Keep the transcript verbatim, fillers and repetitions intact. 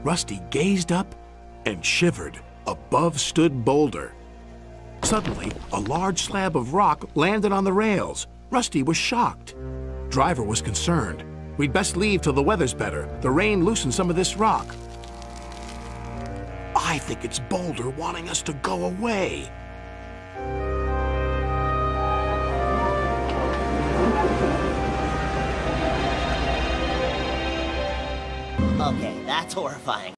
Rusty gazed up and shivered. Above stood Boulder. Suddenly, a large slab of rock landed on the rails. Rusty was shocked. Driver was concerned. We'd best leave till the weather's better. The rain loosened some of this rock. I think it's Boulder wanting us to go away. Okay, that's horrifying.